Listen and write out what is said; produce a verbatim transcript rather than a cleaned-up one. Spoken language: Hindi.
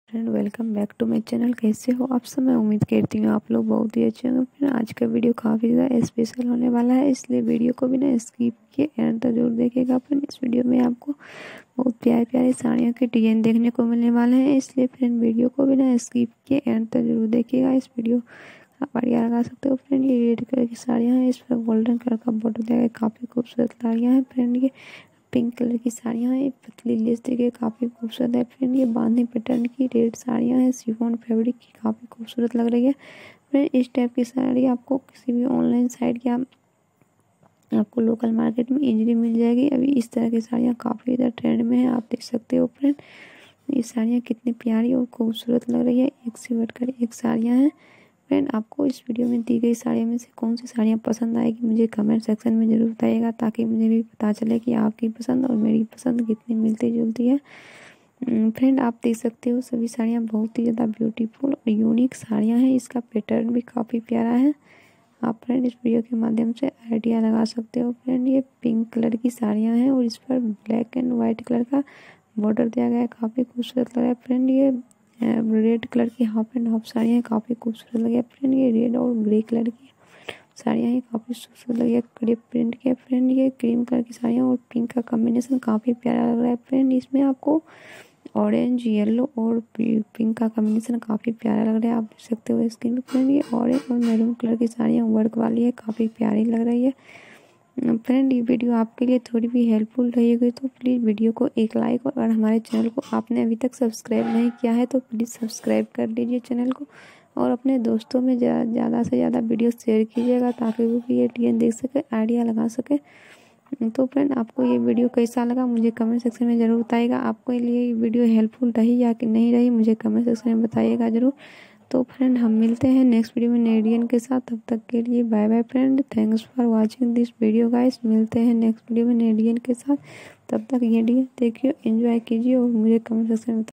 Friend welcome back to my channel. कैसे हो आप सब? मैं उम्मीद करती हूँ आप लोग बहुत ही अच्छे होंगे। फ्रेंड आज का वीडियो काफ़ी ज़्यादा स्पेशल होने वाला है, इसलिए वीडियो को बिना स्किप किए एंड तक जरूर देखेगा। फ्रेंड इस वीडियो में आपको बहुत प्यारे प्यारे साड़ियों के डिजाइन देखने को मिलने वाले हैं, इसलिए फ्रेंड वीडियो को बिना स्किप किए एंड तक जरूर देखिएगा। इस वीडियो आप आइडिया लगा सकते हो। फ्रेंड ये रेड कलर की साड़ियाँ हैं, इस पर गोल्डन कलर का बॉर्डर दिया गया, काफ़ी खूबसूरत साड़ियाँ हैं। फ्रेंड ये पिंक कलर की साड़ियाँ हैं, पतली लेस देखिए काफ़ी खूबसूरत है। फ्रेंड ये बांधनी पैटर्न की रेड साड़ियाँ हैं, शिफॉन फैब्रिक की, काफ़ी खूबसूरत लग रही है। फ्रेंड इस टाइप की साड़ी आपको किसी भी ऑनलाइन साइट या आपको लोकल मार्केट में इजीली मिल जाएगी। अभी इस तरह की साड़ियाँ काफ़ी ज़्यादा ट्रेंड में है, आप देख सकते हो। फ्रेंड ये साड़ियाँ कितनी प्यारी और खूबसूरत लग रही है, एक से बढ़कर एक साड़ियाँ हैं। फ्रेंड आपको इस वीडियो में दी गई साड़ियों में से कौन सी साड़ियाँ पसंद आएगी मुझे कमेंट सेक्शन में ज़रूर बताइएगा, ताकि मुझे भी पता चले कि आपकी पसंद और मेरी पसंद कितनी मिलती जुलती है। फ्रेंड आप देख सकते हो सभी साड़ियाँ बहुत ही ज़्यादा ब्यूटीफुल और यूनिक साड़ियाँ हैं, इसका पैटर्न भी काफ़ी प्यारा है। आप फ्रेंड इस वीडियो के माध्यम से आइडिया लगा सकते हो। फ्रेंड ये पिंक कलर की साड़ियाँ हैं और इस पर ब्लैक एंड वाइट कलर का बॉर्डर दिया गया है, काफ़ी खूबसूरत लग रहा है। फ्रेंड ये रेड कलर की हाफ एंड हाफ साड़ियाँ काफ़ी खूबसूरत लगी है। फ्रेंड ये रेड और ग्रे कलर की साड़ियाँ ये काफ़ी खूबसूरत लगी है, कड़े प्रिंट के। फ्रेंड ये क्रीम कलर की साड़ियाँ और पिंक का कॉम्बिनेशन काफ़ी प्यारा लग रहा है। फ्रेंड इसमें आपको ऑरेंज येलो और पिंक का कॉम्बिनेशन काफ़ी प्यारा लग रहा है, आप देख सकते हो स्क्रीन पे। फ्रेंड ये ऑरेंज और मैरून कलर की साड़ियाँ वर्क वाली है, काफ़ी प्यारी लग रही है। फ्रेंड ये वीडियो आपके लिए थोड़ी भी हेल्पफुल रही होगी तो प्लीज़ वीडियो को एक लाइक, और अगर हमारे चैनल को आपने अभी तक सब्सक्राइब नहीं किया है तो प्लीज़ सब्सक्राइब कर लीजिए चैनल को, और अपने दोस्तों में ज़्यादा से ज़्यादा वीडियो शेयर कीजिएगा, ताकि वो भी ये डिजाइन देख सके, आइडिया लगा सके। तो फ्रेंड आपको ये वीडियो कैसा लगा मुझे कमेंट सेक्शन में ज़रूर बताइएगा। आपको लिए ये वीडियो हेल्पफुल रही या कि नहीं रही मुझे कमेंट सेक्शन में बताइएगा ज़रूर। तो फ्रेंड हम मिलते हैं नेक्स्ट वीडियो में नए डिजाइन के साथ, तब तक के लिए bye bye friend. Thanks for watching this video guys. मिलते हैं नेक्स्ट वीडियो में नए डिजाइन के साथ, तब तक ये डिजाइन देखिए, एंजॉय कीजिए और मुझे कमेंट सेक्शन में